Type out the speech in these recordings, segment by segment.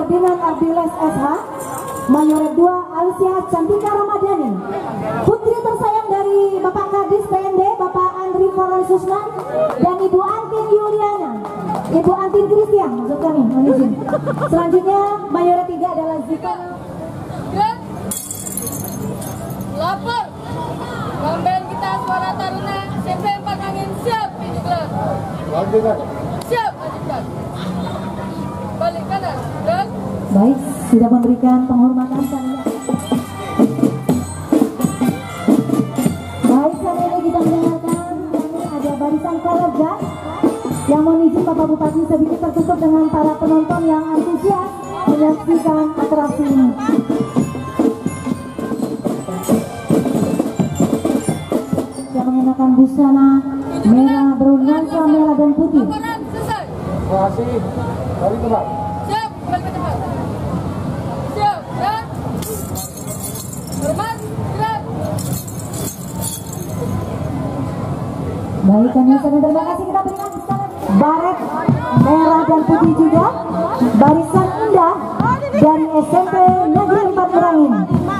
Ferdinand Abdiles SH, Mayoret 2 Alicia Cantika Ramadhani, putri tersayang dari Bapak Kadis PND Bapak Andri Susman dan Ibu Antin Yuliana, Ibu Antin Christian maksud kami, mohon izin. Selanjutnya Mayoret 3 adalah Zika. Lapor Kamben kita Suara Taruna SMP 4 Angin siap Ikhlas. Siap lanjutkan. Balik kanan dan baik, sudah memberikan penghormatan saya. Baik, kali ini kita mendengarkan kami ada barisan keluarga yang mohon izin Bapak Bupati sedikit tertutup dengan para penonton yang antusias menyaksikan atraksi ini. Yang mengenakan busana merah bernuansa merah dan putih. laporan selesai. Terima kasih. Balik ke Pak. Siap balik ke tempat. Siap dan hormat gerak. Baik, kami sangat terima kasih, kita berikan sekarang baret merah dan putih juga barisan indah dari SMP Negeri 4 Merangin.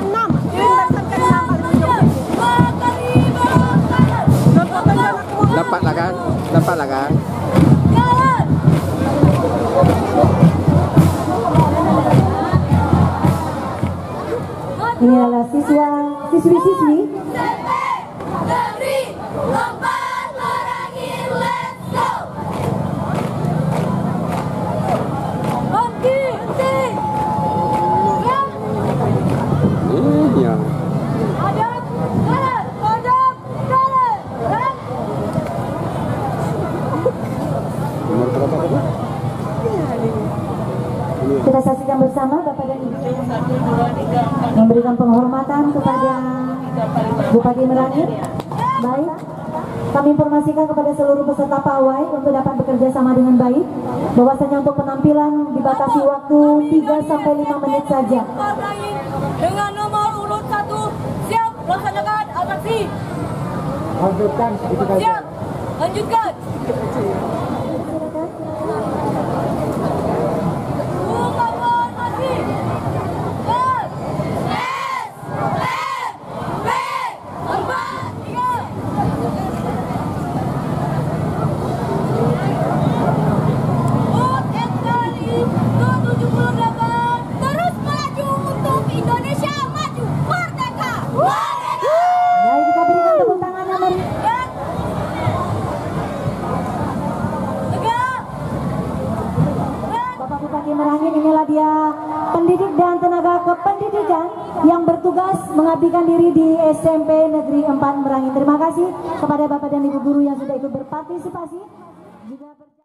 Dapat lah kan? Ini adalah siswi-siswi Negeri 4 Merangin, let's go. Henti. Iya. Hadap kanan. Nomor berapa tadi? kita saksikan bersama Bapak dan Ibu memberikan penghormatan kepada Bupati Merangin. Baik, kami informasikan kepada seluruh peserta pawai untuk dapat bekerja sama dengan baik, bahwasanya untuk penampilan dibatasi waktu 3-5 menit saja. Dengan nomor urut 1 siap laksanakan atraksi. Lanjutkan itu saja. Siap lanjutkan. Merangin, inilah dia pendidik dan tenaga kependidikan yang bertugas mengabdikan diri di SMP Negeri 4 Merangin. Terima kasih kepada Bapak dan Ibu guru yang sudah ikut berpartisipasi. Juga